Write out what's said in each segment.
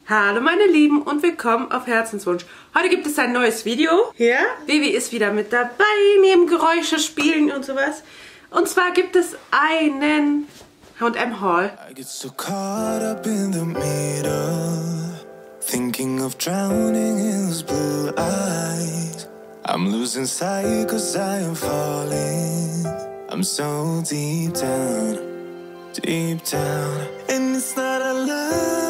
Hallo meine Lieben und willkommen auf Herzenswunsch. Heute gibt es ein neues Video. Ja? Vivi ist wieder mit dabei, neben Geräusche spielen und sowas. Und zwar gibt es einen H&M Haul. I get so caught up in the middle, thinking of drowning in those blue eyes. I'm losing sight cause I am falling. I'm so deep down, and it's not a lie.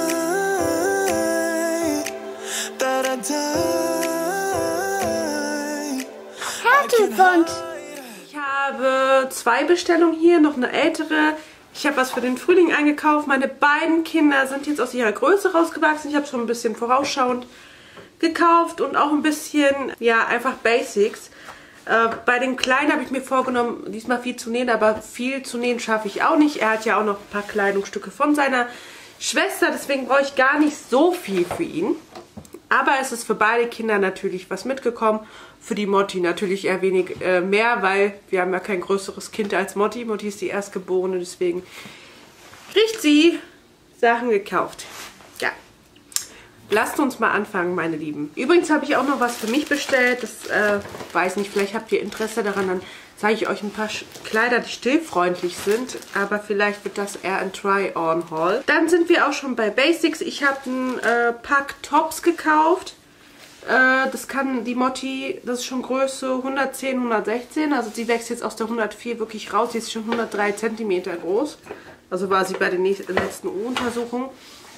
Ich habe 2 Bestellungen hier, noch eine ältere. Ich habe was für den Frühling eingekauft. Meine beiden Kinder sind jetzt aus ihrer Größe rausgewachsen. Ich habe schon ein bisschen vorausschauend gekauft und auch ein bisschen, ja, einfach Basics. Bei den Kleinen habe ich mir vorgenommen, diesmal viel zu nähen, aber viel zu nähen schaffe ich auch nicht. Er hat ja auch noch ein paar Kleidungsstücke von seiner Schwester, deswegen brauche ich gar nicht so viel für ihn. Aber es ist für beide Kinder natürlich was mitgekommen. Für die Motti natürlich eher wenig mehr, weil wir haben ja kein größeres Kind als Motti. Motti ist die Erstgeborene, deswegen kriegt sie Sachen gekauft. Ja. Lasst uns mal anfangen, meine Lieben. Übrigens habe ich auch noch was für mich bestellt. Das weiß nicht, vielleicht habt ihr Interesse daran. Dann zeige ich euch ein paar Kleider, die stillfreundlich sind. Aber vielleicht wird das eher ein Try-on-Haul. Dann sind wir auch schon bei Basics. Ich habe ein Pack Tops gekauft. Das kann die Motti, das ist schon Größe 110, 116. Also sie wächst jetzt aus der 104 wirklich raus. Sie ist schon 103 cm groß. Also war sie bei der letzten U-Untersuchung.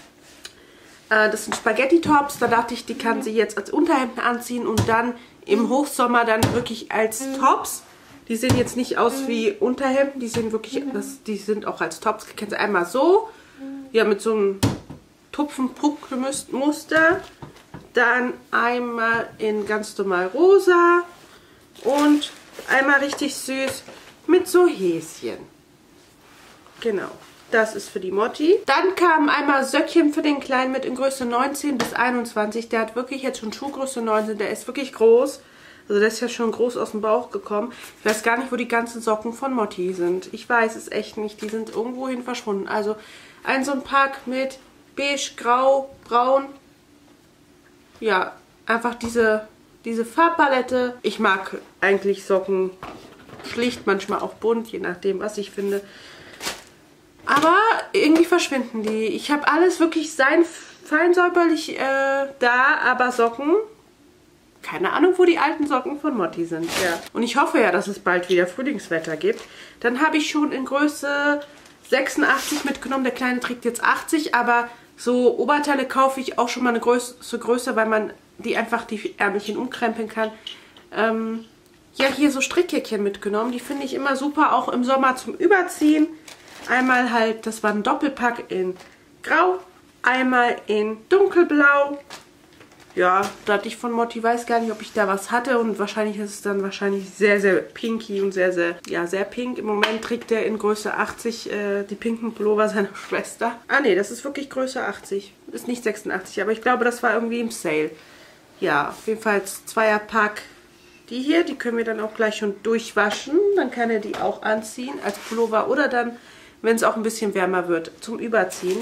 Das sind Spaghetti-Tops. Da dachte ich, die kann sie jetzt als Unterhemden anziehen und dann im Hochsommer dann wirklich als Tops. Die sehen jetzt nicht aus wie Unterhemden, die sehen wirklich, die sind auch als Tops. Die kennen sie einmal so, ja, mit so einem Tupfen-Puck-Muster. Dann einmal in ganz normal rosa und einmal richtig süß mit so Häschen. Genau. Das ist für die Motti. Dann kamen einmal Söckchen für den Kleinen mit in Größe 19 bis 21. Der hat wirklich jetzt schon Schuhgröße 19. Der ist wirklich groß. Also der ist ja schon groß aus dem Bauch gekommen. Ich weiß gar nicht, wo die ganzen Socken von Motti sind. Ich weiß es echt nicht. Die sind irgendwohin verschwunden. Also so ein Pack mit beige, grau, braun. Ja, einfach diese Farbpalette. Ich mag eigentlich Socken schlicht, manchmal auch bunt, je nachdem, was ich finde. Aber irgendwie verschwinden die. Ich habe alles wirklich fein säuberlich da, aber Socken, keine Ahnung, wo die alten Socken von Motti sind. Ja. Und ich hoffe ja, dass es bald wieder Frühlingswetter gibt. Dann habe ich schon in Größe 86 mitgenommen. Der Kleine trägt jetzt 80, aber so Oberteile kaufe ich auch schon mal eine Größe, weil man die einfach die Ärmelchen umkrempeln kann. Ja, hier so Strickjäckchen mitgenommen. Die finde ich immer super, auch im Sommer zum Überziehen. Einmal halt, das war ein Doppelpack in Grau, einmal in Dunkelblau. Ja, da hatte ich von Motti, weiß gar nicht, ob ich da was hatte. Und wahrscheinlich ist es dann sehr, sehr pinky und sehr, sehr pink. Im Moment trägt er in Größe 80 die pinken Pullover seiner Schwester. Ah ne, das ist wirklich Größe 80. Ist nicht 86, aber ich glaube, das war irgendwie im Sale. Ja, auf jeden Fall Zweierpack. Die hier, die können wir dann auch gleich schon durchwaschen. Dann kann er die auch anziehen als Pullover oder dann, wenn es auch ein bisschen wärmer wird, zum Überziehen.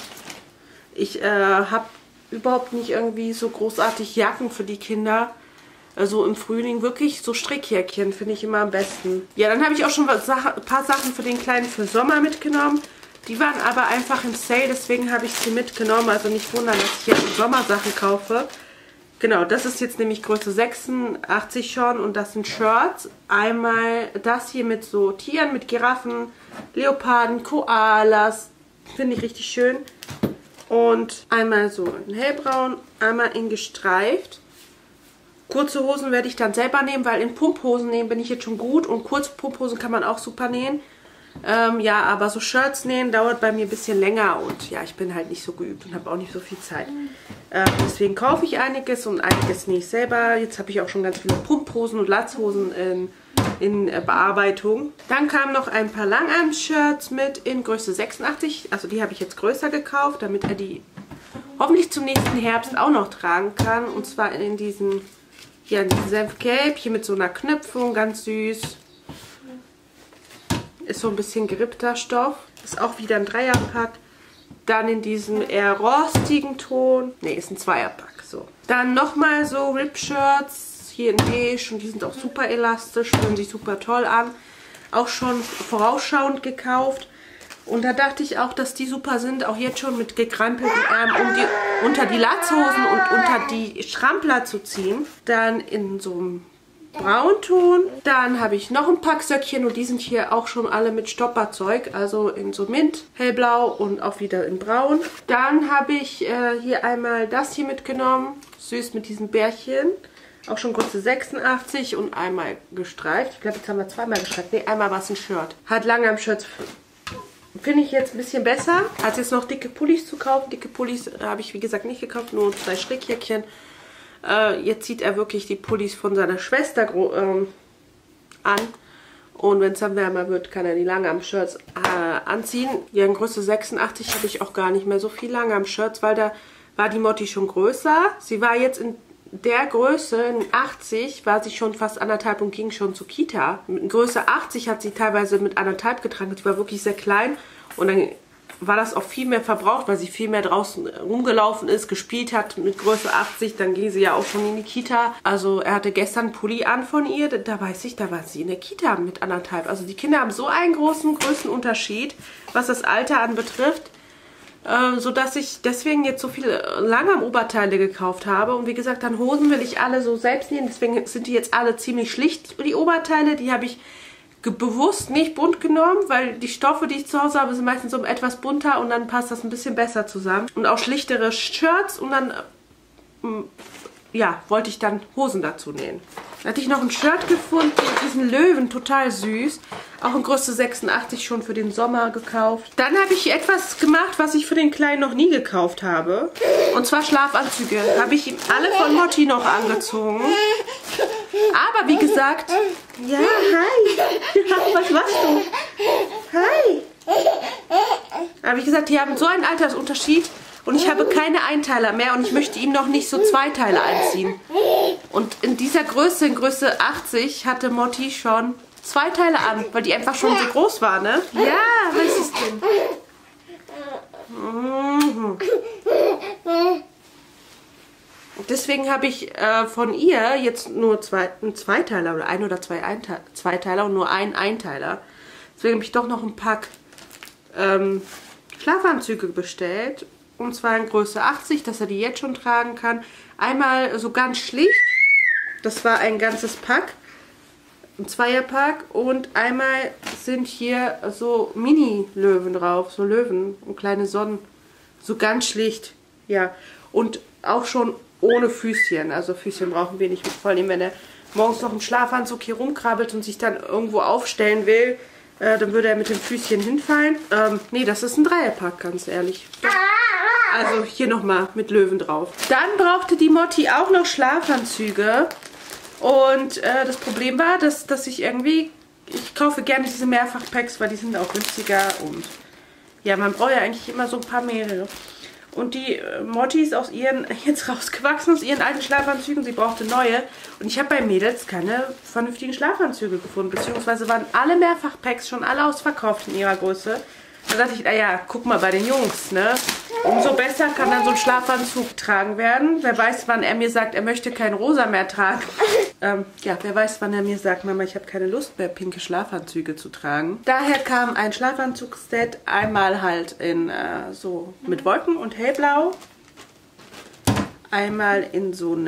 Ich habe überhaupt nicht irgendwie so großartig Jacken für die Kinder. Also im Frühling wirklich so Strickjäckchen finde ich immer am besten. Ja, dann habe ich auch schon ein paar Sachen für den Kleinen für Sommer mitgenommen. Die waren aber einfach im Sale, deswegen habe ich sie mitgenommen. Also nicht wundern, dass ich jetzt Sommersachen kaufe. Genau, das ist jetzt nämlich Größe 86 schon und das sind Shirts. Einmal das hier mit so Tieren, mit Giraffen, Leoparden, Koalas. Finde ich richtig schön. Und einmal so in hellbraun, einmal in gestreift. Kurze Hosen werde ich dann selber nehmen, weil in Pumphosen nähen bin ich jetzt schon gut. Und kurze Pumphosen kann man auch super nähen. Ja, aber so Shirts nähen dauert bei mir ein bisschen länger. Und ja, ich bin halt nicht so geübt und habe auch nicht so viel Zeit. Deswegen kaufe ich einiges und einiges nähe ich selber. Jetzt habe ich auch schon ganz viele Pumphosen und Latzhosen in Bearbeitung. Dann kamen noch ein paar Langarm-Shirts mit in Größe 86. Also die habe ich jetzt größer gekauft, damit er die hoffentlich zum nächsten Herbst auch noch tragen kann. Und zwar in diesen, ja, in diesem Senfgelb, hier mit so einer Knöpfung, ganz süß. Ist so ein bisschen gerippter Stoff. Ist auch wieder ein Dreierpack. Dann in diesem eher rostigen Ton. Ne, ist ein Zweierpack. So. Dann nochmal so Rip-Shirts hier in beige und die sind auch super elastisch, fühlen sich super toll an. Auch schon vorausschauend gekauft. Und da dachte ich auch, dass die super sind, auch jetzt schon mit gekrempelten Ärmeln, um die unter die Latzhosen und unter die Schrampler zu ziehen. Dann in so einem Braunton. Dann habe ich noch ein Pack Söckchen und die sind hier auch schon alle mit Stopperzeug, also in so Mint, hellblau und auch wieder in braun. Dann habe ich hier einmal das hier mitgenommen, süß mit diesen Bärchen. Auch schon Größe 86 und einmal gestreift. Ich glaube, jetzt haben wir zweimal gestreift. Ne, einmal war es ein Shirt. Hat Langarm-Shirts. Finde ich jetzt ein bisschen besser, als jetzt noch dicke Pullis zu kaufen. Dicke Pullis habe ich, wie gesagt, nicht gekauft, nur 2 Strickjäckchen. Jetzt zieht er wirklich die Pullis von seiner Schwester an. Und wenn es dann wärmer wird, kann er die Langarm-Shirts anziehen. Ja, in Größe 86 habe ich auch gar nicht mehr so viel Langarm-Shirts, weil da war die Motti schon größer. Sie war jetzt in der Größe, in 80, war sie schon fast 1,5 und ging schon zur Kita. In Größe 80 hat sie teilweise mit 1,5 getragen. Die war wirklich sehr klein und dann war das auch viel mehr verbraucht, weil sie viel mehr draußen rumgelaufen ist, gespielt hat mit Größe 80. Dann ging sie ja auch schon in die Kita. Also er hatte gestern einen Pulli an von ihr. Da weiß ich, da war sie in der Kita mit 1,5. Also die Kinder haben so einen großen Größenunterschied, was das Alter anbetrifft. Sodass ich deswegen jetzt so viele Langarm-Oberteile gekauft habe. Und wie gesagt, dann Hosen will ich alle so selbst nähen. Deswegen sind die jetzt alle ziemlich schlicht, die Oberteile. Die habe ich bewusst nicht bunt genommen, weil die Stoffe, die ich zu Hause habe, sind meistens so etwas bunter und dann passt das ein bisschen besser zusammen. Und auch schlichtere Shirts und dann, ja, wollte ich dann Hosen dazu nähen. Da hatte ich noch ein Shirt gefunden, diesen Löwen, total süß. Auch in Größe 86 schon für den Sommer gekauft. Dann habe ich etwas gemacht, was ich für den Kleinen noch nie gekauft habe. Und zwar Schlafanzüge. Habe ich ihm alle von Motti noch angezogen. Aber wie gesagt... Ja, hi. Was machst du? Hi. Aber wie gesagt, die haben so einen Altersunterschied. Und ich habe keine Einteiler mehr und ich möchte ihm noch nicht so Zweiteiler anziehen. Und in dieser Größe, in Größe 80, hatte Motti schon 2 Teile an, weil die einfach schon so groß war, ne? Ja, was ist denn? Deswegen habe ich von ihr jetzt nur einen Zweiteiler oder 1 oder 2 Zweiteiler und nur einen Einteiler. Deswegen habe ich doch noch ein Pack Schlafanzüge bestellt. Und zwar in Größe 80, dass er die jetzt schon tragen kann. Einmal so ganz schlicht. Das war ein ganzes Pack. Ein Zweierpack. Und einmal sind hier so Mini-Löwen drauf. So Löwen und kleine Sonnen. So ganz schlicht. Ja. Und auch schon ohne Füßchen. Also Füßchen brauchen wir nicht. Vor allem, wenn er morgens noch im Schlafanzug hier rumkrabbelt und sich dann irgendwo aufstellen will, dann würde er mit den Füßchen hinfallen. Nee, das ist ein Dreierpack, ganz ehrlich. Also hier nochmal mit Löwen drauf. Dann brauchte die Motti auch noch Schlafanzüge. Und das Problem war, dass ich irgendwie... Ich kaufe gerne diese Mehrfachpacks, weil die sind auch günstiger. Und ja, man braucht ja eigentlich immer so ein paar mehrere. Und die Motti ist aus ihren, jetzt rausgewachsen aus ihren alten Schlafanzügen. Sie brauchte neue. Und ich habe bei Mädels keine vernünftigen Schlafanzüge gefunden. Beziehungsweise waren alle Mehrfachpacks schon alle ausverkauft in ihrer Größe. Da dachte ich, naja, guck mal bei den Jungs, ne? Umso besser kann dann so ein Schlafanzug getragen werden. Wer weiß, wann er mir sagt, er möchte kein Rosa mehr tragen. Ja, wer weiß, wann er mir sagt, Mama, ich habe keine Lust mehr, pinke Schlafanzüge zu tragen. Daher kam ein Schlafanzugsset, einmal halt in so mit Wolken und hellblau. Einmal in so einem,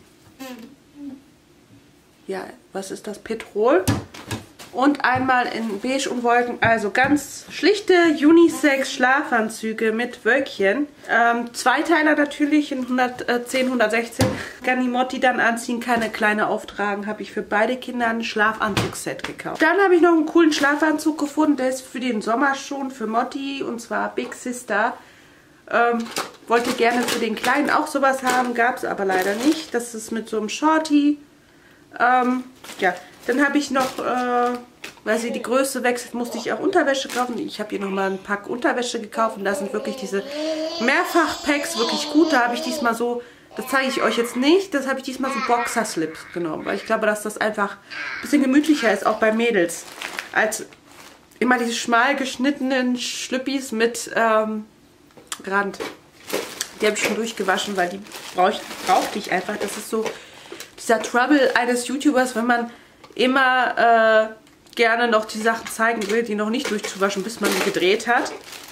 ja, was ist das, Petrol. Und einmal in beige und Wolken, also ganz schlichte Unisex-Schlafanzüge mit Wölkchen. Zweiteiler natürlich in 110, 116. Kann die Motti dann anziehen, keine kleine auftragen. Habe ich für beide Kinder ein Schlafanzugsset gekauft. Dann habe ich noch einen coolen Schlafanzug gefunden, der ist für den Sommer schon für Motti, und zwar Big Sister. Wollte gerne für den Kleinen auch sowas haben, gab es aber leider nicht. Das ist mit so einem Shorty. Ja. Dann habe ich noch, weil sie die Größe wechselt, musste ich auch Unterwäsche kaufen. Ich habe hier nochmal ein Pack Unterwäsche gekauft und da sind wirklich diese Mehrfach-Packs wirklich gut. Da habe ich diesmal so, das zeige ich euch jetzt nicht, das habe ich diesmal so Boxer-Slips genommen. Weil ich glaube, dass das einfach ein bisschen gemütlicher ist, auch bei Mädels. Als immer diese schmal geschnittenen Schlüppis mit Rand. Die habe ich schon durchgewaschen, weil die brauchte ich einfach. Das ist so dieser Trouble eines YouTubers, wenn man immer gerne noch die Sachen zeigen will, die noch nicht durchzuwaschen, bis man die gedreht hat.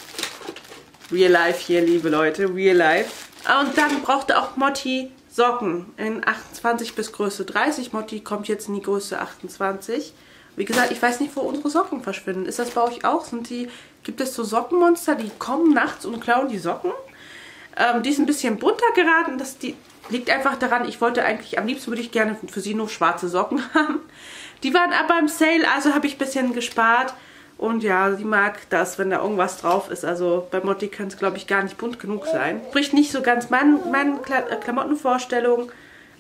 Real Life hier, liebe Leute, Real Life. Und dann brauchte auch Motti Socken in 28 bis Größe 30. Motti kommt jetzt in die Größe 28. Wie gesagt, ich weiß nicht, wo unsere Socken verschwinden. Ist das bei euch auch? Gibt es so Sockenmonster, die kommen nachts und klauen die Socken? Die ist ein bisschen bunter geraten. Das liegt einfach daran, ich wollte eigentlich, am liebsten würde ich gerne für sie nur schwarze Socken haben. Die waren aber im Sale, also habe ich ein bisschen gespart. Und ja, sie mag das, wenn da irgendwas drauf ist. Also bei Motti kann es, glaube ich, gar nicht bunt genug sein. Spricht nicht so ganz meinen Klamottenvorstellungen.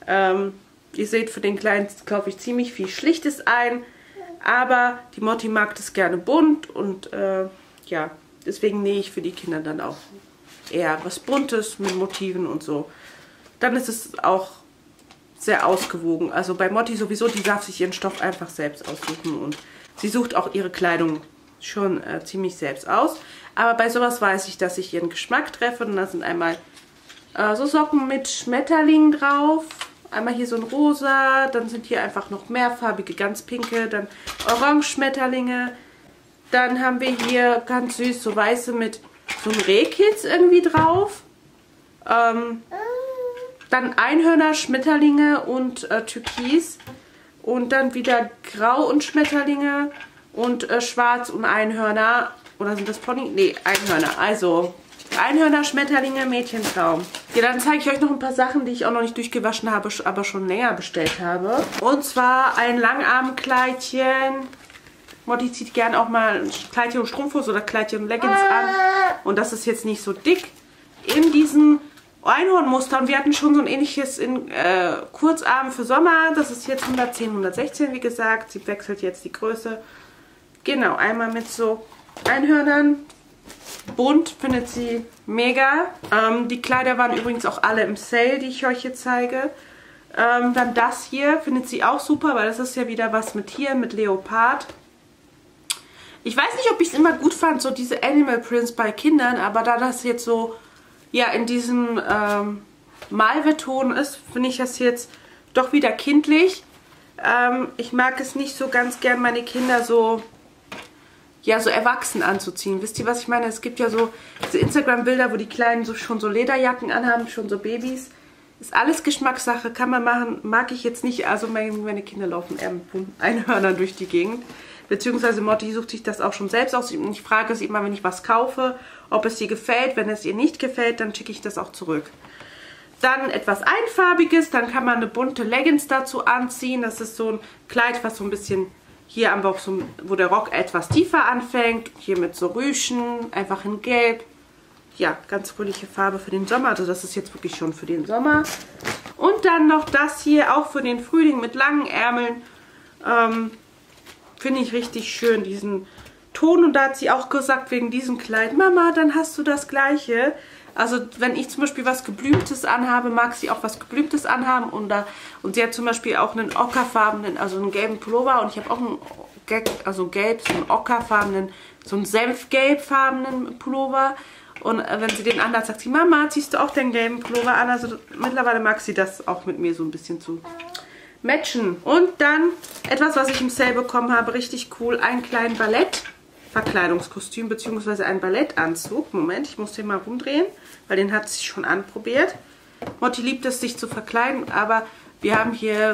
Ihr seht, für den Kleinen kaufe ich ziemlich viel Schlichtes ein. Aber die Motti mag das gerne bunt. Und ja, deswegen nähe ich für die Kinder dann auch eher was Buntes mit Motiven und so. Dann ist es auch sehr ausgewogen. Also bei Motti sowieso, die darf sich ihren Stoff einfach selbst aussuchen. Und sie sucht auch ihre Kleidung schon ziemlich selbst aus. Aber bei sowas weiß ich, dass ich ihren Geschmack treffe. Und da sind einmal so Socken mit Schmetterlingen drauf. Einmal hier so ein rosa. Dann sind hier einfach noch mehrfarbige, ganz pinke. Dann Orange-Schmetterlinge. Dann haben wir hier ganz süß so weiße mit so einem Rehkitz irgendwie drauf. Dann Einhörner, Schmetterlinge und Türkis. Und dann wieder Grau und Schmetterlinge und Schwarz und Einhörner. Oder sind das Pony? Nee, Einhörner. Also Einhörner, Schmetterlinge, Mädchentraum. Ja, dann zeige ich euch noch ein paar Sachen, die ich auch noch nicht durchgewaschen habe, aber schon länger bestellt habe. Und zwar ein Langarmkleidchen. Motti zieht gern auch mal ein Kleidchen und Strumpfhose oder Kleidchen und Leggings an. Und das ist jetzt nicht so dick. In diesem Einhornmuster. Und wir hatten schon so ein ähnliches in Kurzarm für Sommer. Das ist jetzt 110, 116, wie gesagt. Sie wechselt jetzt die Größe. Genau, einmal mit so Einhörnern. Bunt, findet sie mega. Die Kleider waren übrigens auch alle im Sale, die ich euch hier zeige. Dann das hier findet sie auch super, weil das ist ja wieder was mit Tieren, mit Leopard. Ich weiß nicht, ob ich es immer gut fand, so diese Animal Prints bei Kindern, aber da das jetzt so ja in diesem Malve-Ton ist, finde ich das jetzt doch wieder kindlich. Ich mag es nicht so ganz gern, meine Kinder so ja, so erwachsen anzuziehen. Wisst ihr, was ich meine? Es gibt ja so diese Instagram-Bilder, wo die Kleinen so schon so Lederjacken anhaben, schon so Babys. Ist alles Geschmackssache, kann man machen, mag ich jetzt nicht. Also meine Kinder laufen eher mit Einhörnern durch die Gegend. Beziehungsweise Motti sucht sich das auch schon selbst aus. Ich frage sie immer, wenn ich was kaufe, ob es ihr gefällt. Wenn es ihr nicht gefällt, dann schicke ich das auch zurück. Dann etwas Einfarbiges, dann kann man eine bunte Leggings dazu anziehen. Das ist so ein Kleid, was so ein bisschen hier am Bauch, so, wo der Rock etwas tiefer anfängt. Hier mit so Rüschen, einfach in Gelb. Ja, ganz fröhliche Farbe für den Sommer. Also das ist jetzt wirklich schon für den Sommer. Und dann noch das hier, auch für den Frühling mit langen Ärmeln. Finde ich richtig schön, diesen Ton. Und da hat sie auch gesagt, wegen diesem Kleid, Mama, dann hast du das Gleiche. Also wenn ich zum Beispiel was Geblümtes anhabe, mag sie auch was Geblümtes anhaben. Und sie hat zum Beispiel auch einen ockerfarbenen, also einen gelben Pullover. Und ich habe auch einen gelb, so einen ockerfarbenen, so einen senfgelbfarbenen Pullover. Und wenn sie den anhat, sagt sie, Mama, ziehst du auch den gelben Pullover an? Also mittlerweile mag sie das auch mit mir so ein bisschen zu matchen. Und dann etwas, was ich im Sale bekommen habe, richtig cool, ein kleines Ballett-Verkleidungskostüm, beziehungsweise ein Ballettanzug. Moment, ich muss den mal rumdrehen, weil den hat sie schon anprobiert. Motti liebt es, sich zu verkleiden, aber wir haben hier,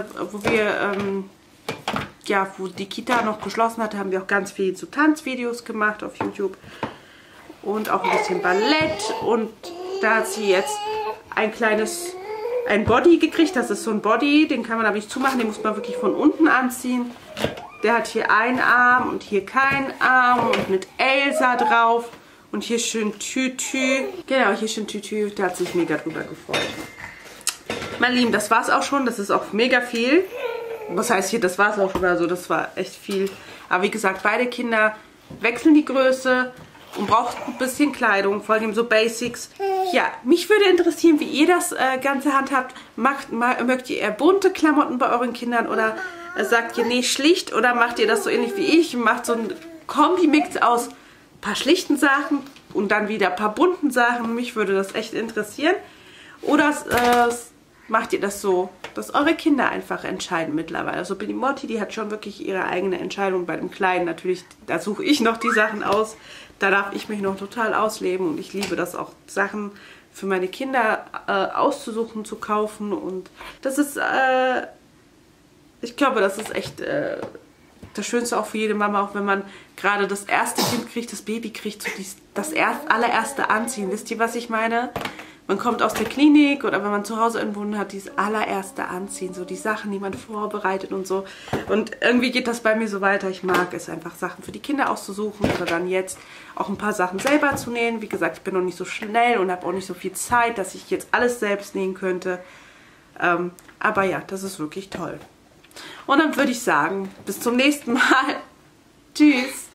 wo die Kita noch geschlossen hatte, haben wir auch ganz viel zu Tanzvideos gemacht auf YouTube. Und auch ein bisschen Ballett. Und da hat sie jetzt ein Body gekriegt. Das ist so ein Body, den kann man aber nicht zumachen. Den muss man wirklich von unten anziehen. Der hat hier einen Arm und hier keinen Arm. Und mit Elsa drauf. Und hier schön Tütü. Genau, hier schön Tütü. Da hat sich mega drüber gefreut. Meine Lieben, das war's auch schon. Das ist auch mega viel. Was heißt hier, das war's auch schon. Also das war echt viel. Aber wie gesagt, beide Kinder wechseln die Größe. Und braucht ein bisschen Kleidung, vor allem so Basics. Ja, mich würde interessieren, wie ihr das Ganze handhabt. Mögt ihr eher bunte Klamotten bei euren Kindern oder sagt ihr, nee, schlicht? Oder macht ihr das so ähnlich wie ich und macht so einen Kombi-Mix aus ein paar schlichten Sachen und dann wieder ein paar bunten Sachen. Mich würde das echt interessieren. Oder macht ihr das so, dass eure Kinder einfach entscheiden mittlerweile? Also die Motti, die hat schon wirklich ihre eigene Entscheidung. Bei dem Kleinen natürlich, da suche ich noch die Sachen aus. Da darf ich mich noch total ausleben. Und ich liebe das auch, Sachen für meine Kinder auszusuchen, zu kaufen. Und das ist, ich glaube, das ist echt das Schönste auch für jede Mama, auch wenn man gerade das erste Kind kriegt, das Baby kriegt, so das allererste Anziehen. Wisst ihr, was ich meine? Man kommt aus der Klinik oder wenn man zu Hause einen Wunden hat, dieses allererste Anziehen, so die Sachen, die man vorbereitet und so. Und irgendwie geht das bei mir so weiter. Ich mag es einfach, Sachen für die Kinder auszusuchen oder dann jetzt auch ein paar Sachen selber zu nähen. Wie gesagt, ich bin noch nicht so schnell und habe auch nicht so viel Zeit, dass ich jetzt alles selbst nähen könnte. Aber ja, das ist wirklich toll. Und dann würde ich sagen, bis zum nächsten Mal. Tschüss!